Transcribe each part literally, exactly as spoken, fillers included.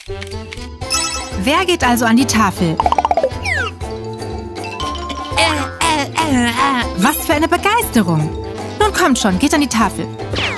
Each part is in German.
Wer geht also an die Tafel? Was für eine Begeisterung! Nun kommt schon, geht an die Tafel.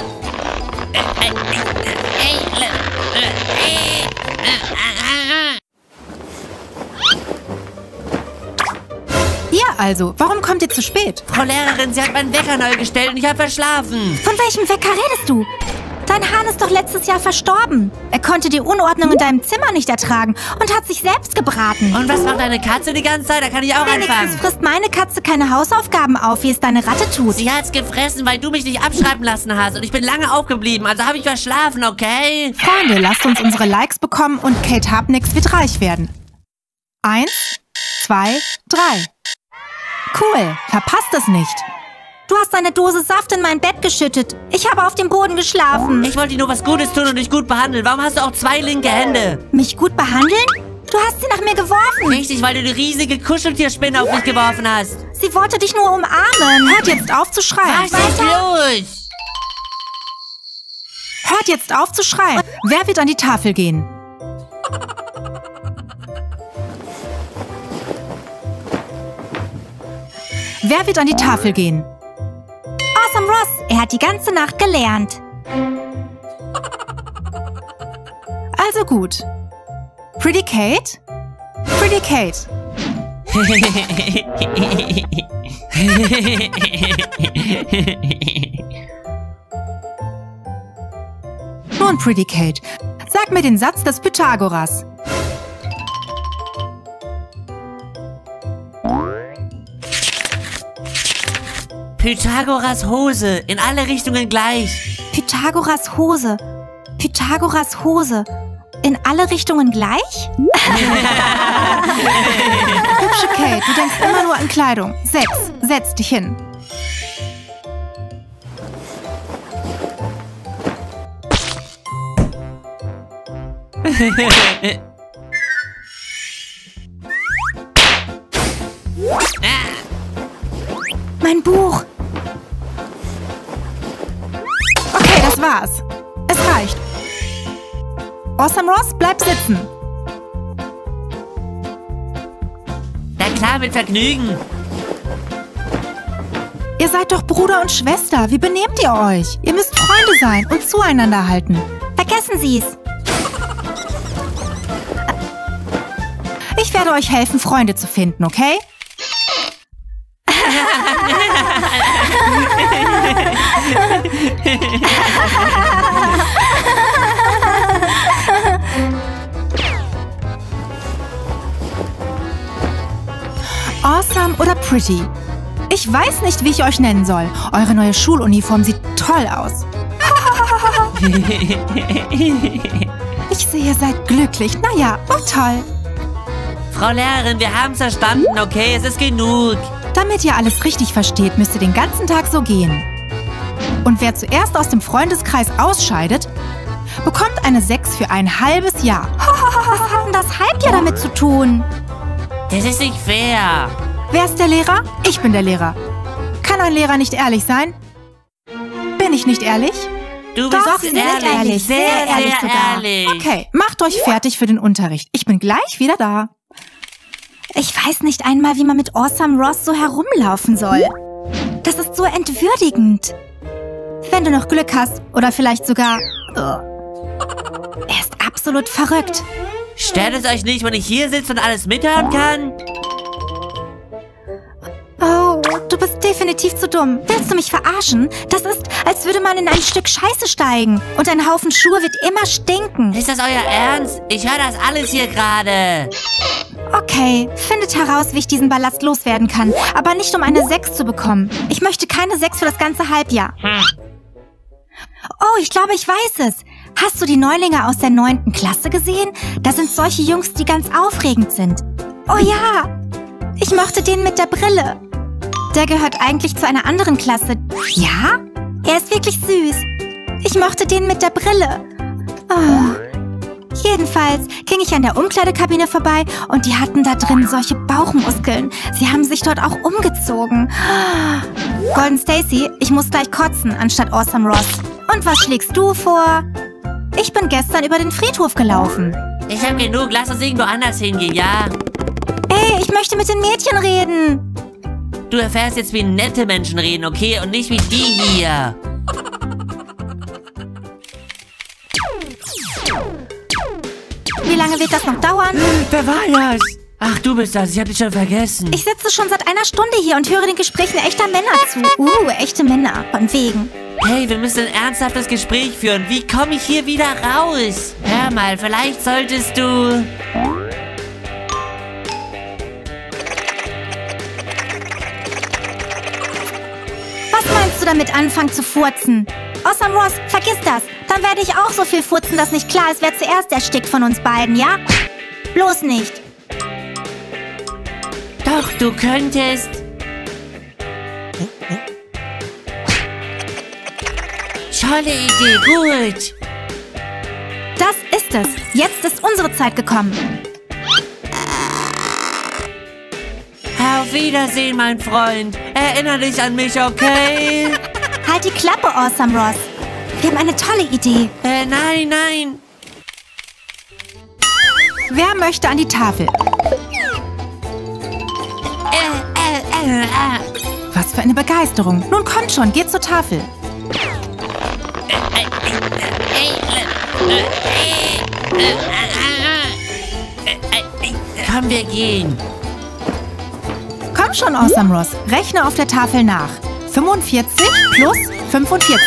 Ihr also, warum kommt ihr zu spät? Frau Lehrerin, sie hat meinen Wecker neu gestellt und ich habe verschlafen. Von welchem Wecker redest du? Dein Hahn ist doch letztes Jahr verstorben. Er konnte die Unordnung in deinem Zimmer nicht ertragen und hat sich selbst gebraten. Und was macht deine Katze die ganze Zeit? Da kann ich auch Wenigstens anfangen. frisst meine Katze keine Hausaufgaben auf, wie es deine Ratte tut. Sie hat's gefressen, weil du mich nicht abschreiben lassen hast. Und ich bin lange aufgeblieben, also habe ich verschlafen, okay? Freunde, lasst uns unsere Likes bekommen und Kate Harpnix wird reich werden. Eins, zwei, drei. Cool, verpasst es nicht. Du hast eine Dose Saft in mein Bett geschüttet. Ich habe auf dem Boden geschlafen. Ich wollte dir nur was Gutes tun und dich gut behandeln. Warum hast du auch zwei linke Hände? Mich gut behandeln? Du hast sie nach mir geworfen. Richtig, weil du die riesige Kuscheltierspinne auf mich geworfen hast. Sie wollte dich nur umarmen. Hört jetzt auf zu schreien. Was ist los? Hört jetzt auf zu schreien. Wer wird an die Tafel gehen? Wer wird an die Tafel gehen? Awesome Ross, er hat die ganze Nacht gelernt. Also gut. Pretty Kate? Pretty Kate. Nun, Pretty Kate, sag mir den Satz des Pythagoras. Pythagoras Hose, in alle Richtungen gleich. Pythagoras Hose. Pythagoras Hose. In alle Richtungen gleich? Hübsche Kate, du denkst immer nur an Kleidung. Setz, setz dich hin. Mein Buch. Okay, das war's. Es reicht. Awesome Ross, bleib sitzen. Na klar, mit Vergnügen. Ihr seid doch Bruder und Schwester. Wie benehmt ihr euch? Ihr müsst Freunde sein und zueinander halten. Vergessen Sie's. Ich werde euch helfen, Freunde zu finden, okay? Awesome oder Pretty? Ich weiß nicht, wie ich euch nennen soll. Eure neue Schuluniform sieht toll aus. Ich sehe, ihr seid glücklich. Naja, oh toll. Frau Lehrerin, wir haben's verstanden, okay? Es ist genug. Damit ihr alles richtig versteht, müsst ihr den ganzen Tag so gehen. Und wer zuerst aus dem Freundeskreis ausscheidet, bekommt eine sechs für ein halbes Jahr. Was hat denn das Halbjahr damit zu tun? Das ist nicht fair. Wer ist der Lehrer? Ich bin der Lehrer. Kann ein Lehrer nicht ehrlich sein? Bin ich nicht ehrlich? Du bist Doch, Sie sind ehrlich, ehrlich, sehr, sehr sehr ehrlich sogar. ehrlich. Okay, macht euch fertig für den Unterricht. Ich bin gleich wieder da. Ich weiß nicht einmal, wie man mit Awesome Ross so herumlaufen soll. Das ist so entwürdigend. Wenn du noch Glück hast oder vielleicht sogar... Uh, er ist absolut verrückt. Stört es euch nicht, wenn ich hier sitze und alles mithören kann? Oh, du bist definitiv zu dumm. Willst du mich verarschen? Das ist, als würde man in ein Stück Scheiße steigen. Und ein Haufen Schuhe wird immer stinken. Ist das euer Ernst? Ich höre das alles hier gerade. Okay, findet heraus, wie ich diesen Ballast loswerden kann. Aber nicht, um eine sechs zu bekommen. Ich möchte keine sechs für das ganze Halbjahr. Hm. Oh, ich glaube, ich weiß es. Hast du die Neulinge aus der neunten Klasse gesehen? Da sind solche Jungs, die ganz aufregend sind. Oh ja, ich mochte den mit der Brille. Der gehört eigentlich zu einer anderen Klasse. Ja? Er ist wirklich süß. Ich mochte den mit der Brille. Oh. Jedenfalls ging ich an der Umkleidekabine vorbei und die hatten da drin solche Bauchmuskeln. Sie haben sich dort auch umgezogen. Golden Stacy, ich muss gleich kotzen, anstatt Awesome Ross. Und was schlägst du vor? Ich bin gestern über den Friedhof gelaufen. Ich hab genug. Lass uns irgendwo anders hingehen, ja? Ey, ich möchte mit den Mädchen reden. Du erfährst jetzt, wie nette Menschen reden, okay? Und nicht wie die hier. Wie lange wird das noch dauern? Wer war das? Ach, du bist das. Ich hab dich schon vergessen. Ich sitze schon seit einer Stunde hier und höre den Gesprächen echter Männer zu. Uh, echte Männer. Von wegen. Hey, wir müssen ein ernsthaftes Gespräch führen. Wie komme ich hier wieder raus? Hör mal, vielleicht solltest du... Was meinst du damit, anfangen zu furzen? Awesome Ross, vergiss das. Dann werde ich auch so viel furzen, dass nicht klar ist, wer zuerst erstickt von uns beiden, ja? Bloß nicht. Doch, du könntest... Tolle Idee, gut. Das ist es. Jetzt ist unsere Zeit gekommen. Auf Wiedersehen, mein Freund. Erinnere dich an mich, okay? Halt die Klappe, Awesome Ross. Wir haben eine tolle Idee. Äh, nein, nein. Wer möchte an die Tafel? Äh, äh, äh, äh. Was für eine Begeisterung. Nun kommt schon, geht zur Tafel. Komm, wir gehen. Komm schon, Awesome Ross. Rechne auf der Tafel nach. fünfundvierzig plus fünfundvierzig.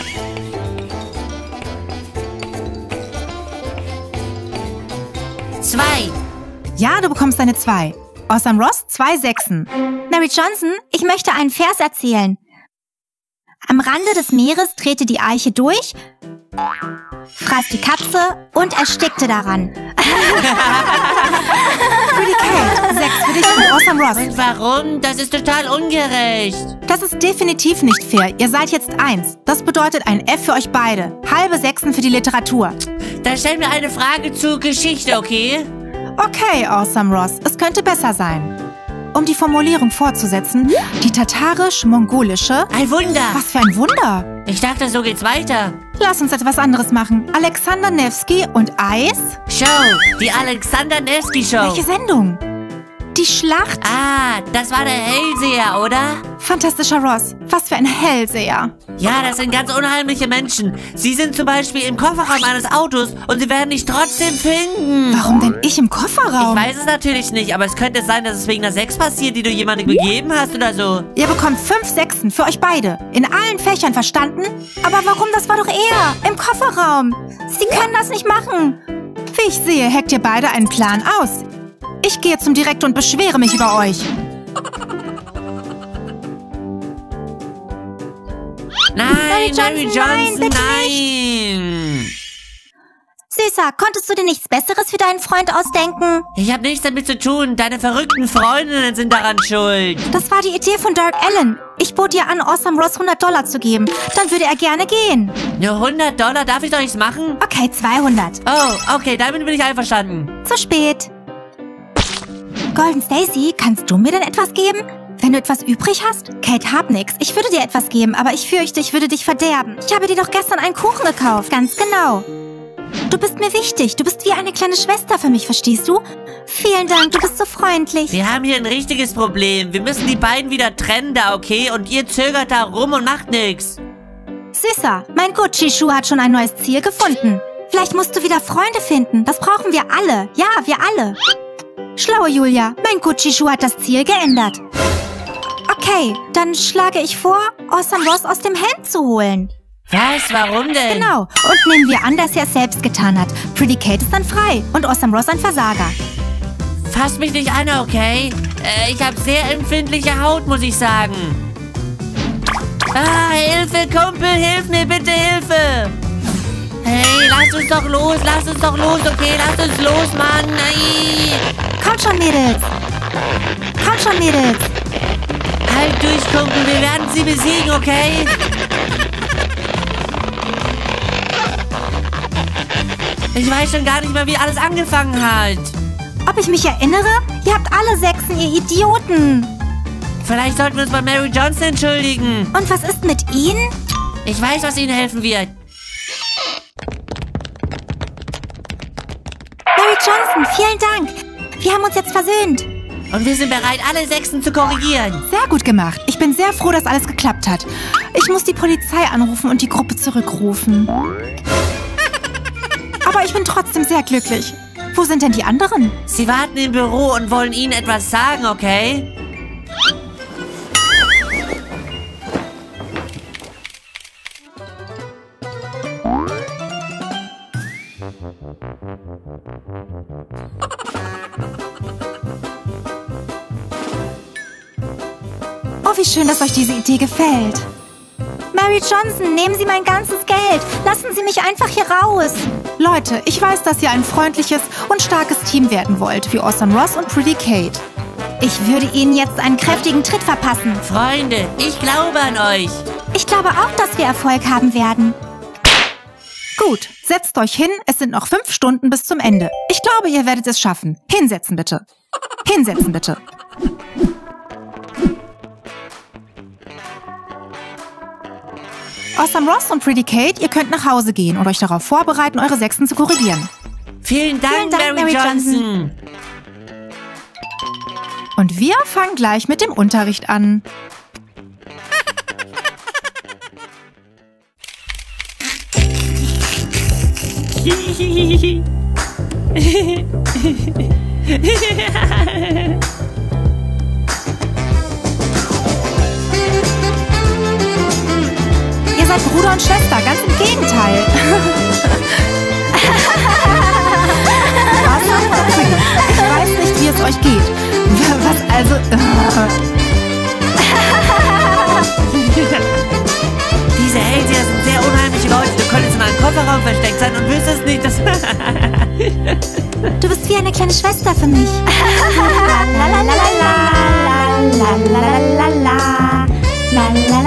Zwei. Ja, du bekommst eine zwei. Awesome Ross, zwei Sechsen. Mary Johnson, ich möchte einen Vers erzählen. Am Rande des Meeres drehte die Eiche durch, fraß die Katze und erstickte daran. Pretty Kate, sechs für dich und Awesome Ross. Und warum? Das ist total ungerecht. Das ist definitiv nicht fair. Ihr seid jetzt eins. Das bedeutet ein F für euch beide. Halbe Sechsen für die Literatur. Dann stell mir eine Frage zur Geschichte, okay? Okay, Awesome Ross. Es könnte besser sein. Um die Formulierung fortzusetzen, die tatarisch-mongolische... Ein Wunder. Was für ein Wunder. Ich dachte, so geht's weiter. Lass uns etwas anderes machen. Alexander Nevsky und Eis? Show. Die Alexander Nevsky Show. Welche Sendung? Die Schlacht? Ah, das war der Hellseher, oder? Fantastischer Ross. Was für ein Hellseher. Ja, das sind ganz unheimliche Menschen. Sie sind zum Beispiel im Kofferraum eines Autos und sie werden dich trotzdem finden. Warum denn ich im Kofferraum? Ich weiß es natürlich nicht, aber es könnte sein, dass es wegen einer Sechs passiert, die du jemandem gegeben hast oder so. Ihr bekommt fünf Sechsen für euch beide. In allen Fächern, verstanden? Aber warum? Das war doch er. Im Kofferraum. Sie können das nicht machen. Wie ich sehe, hackt ihr beide einen Plan aus. Ich gehe zum Direktor und beschwere mich über euch. Nein, Mary Johnson, Mary Johnson, nein, bitte nein. Süßer, konntest du dir nichts Besseres für deinen Freund ausdenken? Ich habe nichts damit zu tun. Deine verrückten Freundinnen sind daran schuld. Das war die Idee von Dirk Allen. Ich bot dir an, Awesome Ross hundert Dollar zu geben. Dann würde er gerne gehen. Nur hundert Dollar? Darf ich doch nichts machen? Okay, zweihundert. Oh, okay, damit bin ich einverstanden. Zu spät. Golden Stacy, kannst du mir denn etwas geben? Wenn du etwas übrig hast? Kate, hab nix. Ich würde dir etwas geben, aber ich fürchte, ich würde dich verderben. Ich habe dir doch gestern einen Kuchen gekauft. Ganz genau. Du bist mir wichtig. Du bist wie eine kleine Schwester für mich, verstehst du? Vielen Dank, du bist so freundlich. Wir haben hier ein richtiges Problem. Wir müssen die beiden wieder trennen da, okay? Und ihr zögert da rum und macht nix. Süßer, mein Gucci-Schuh hat schon ein neues Ziel gefunden. Vielleicht musst du wieder Freunde finden. Das brauchen wir alle. Ja, wir alle. Schlaue Julia, mein Gucci-Schuh hat das Ziel geändert. Okay, dann schlage ich vor, Awesome Ross aus dem Hemd zu holen. Was? Warum denn? Genau. Und nehmen wir an, dass er es selbst getan hat. Pretty Kate ist dann frei und Awesome Ross ein Versager. Fass mich nicht an, okay? Äh, ich habe sehr empfindliche Haut, muss ich sagen. Ah, Hilfe, Kumpel, hilf mir, bitte, Hilfe! Hey, lass uns doch los, lass uns doch los, okay? Lass uns los, Mann! Nein. Kommt schon, Mädels! Kommt schon, Mädels! Halt durch, Kumpel, wir werden sie besiegen, okay? Ich weiß schon gar nicht mehr, wie alles angefangen hat. Ob ich mich erinnere? Ihr habt alle Sechsen, ihr Idioten! Vielleicht sollten wir uns bei Mary Johnson entschuldigen. Und was ist mit Ihnen? Ich weiß, was Ihnen helfen wird. Mary Johnson, vielen Dank. Wir haben uns jetzt versöhnt. Und wir sind bereit, alle Sechsten zu korrigieren. Sehr gut gemacht. Ich bin sehr froh, dass alles geklappt hat. Ich muss die Polizei anrufen und die Gruppe zurückrufen. Aber ich bin trotzdem sehr glücklich. Wo sind denn die anderen? Sie warten im Büro und wollen Ihnen etwas sagen, okay? Oh, wie schön, dass euch diese Idee gefällt. Mary Johnson, nehmen Sie mein ganzes Geld. Lassen Sie mich einfach hier raus. Leute, ich weiß, dass ihr ein freundliches und starkes Team werden wollt, wie Awesome Ross und Pretty Kate. Ich würde Ihnen jetzt einen kräftigen Tritt verpassen. Freunde, ich glaube an euch. Ich glaube auch, dass wir Erfolg haben werden. Gut, setzt euch hin, es sind noch fünf Stunden bis zum Ende. Ich glaube, ihr werdet es schaffen. Hinsetzen bitte. Hinsetzen bitte. Awesome Ross und Pretty Kate, ihr könnt nach Hause gehen und euch darauf vorbereiten, eure Sechsten zu korrigieren. Vielen Dank, Vielen Dank, Mary, Mary Johnson. Johnson. Und wir fangen gleich mit dem Unterricht an. Ihr seid Bruder und Schwester, ganz im Gegenteil. Ich weiß nicht, wie es euch geht. Was also... Diese Hellseher sind sehr unheimliche Leute. Du könntest in einem Kofferraum versteckt sein und wüsstest nicht, dass... Du bist wie eine kleine Schwester für mich. La la la la la la la la la la la la